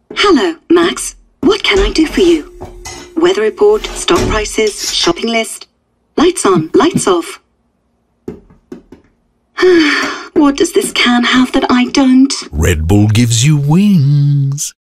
Hello, Max. What can I do for you? Weather report, stock prices, shopping list. Lights on, lights off. What does this can have that I don't? Red Bull gives you wings.